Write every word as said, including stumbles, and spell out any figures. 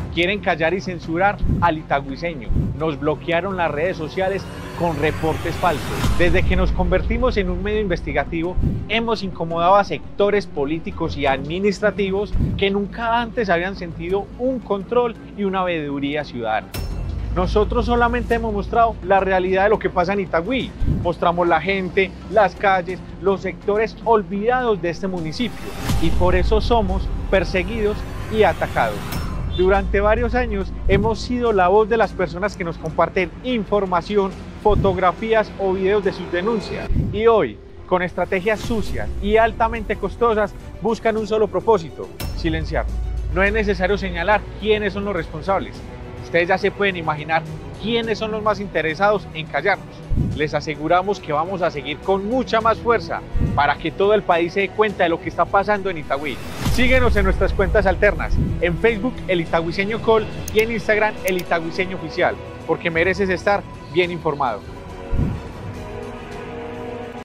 Quieren callar y censurar al itagüiseño. Nos bloquearon las redes sociales con reportes falsos. Desde que nos convertimos en un medio investigativo, hemos incomodado a sectores políticos y administrativos que nunca antes habían sentido un control y una veeduría ciudadana. Nosotros solamente hemos mostrado la realidad de lo que pasa en Itagüí. Mostramos la gente, las calles, los sectores olvidados de este municipio y por eso somos perseguidos y atacados. Durante varios años hemos sido la voz de las personas que nos comparten información, fotografías o videos de sus denuncias. Y hoy, con estrategias sucias y altamente costosas, buscan un solo propósito: silenciar. No es necesario señalar quiénes son los responsables. Ustedes ya se pueden imaginar quiénes son los más interesados en callarnos. Les aseguramos que vamos a seguir con mucha más fuerza para que todo el país se dé cuenta de lo que está pasando en Itagüí. Síguenos en nuestras cuentas alternas, en Facebook El Itagüiseño Call y en Instagram El Itagüiseño Oficial, porque mereces estar bien informado.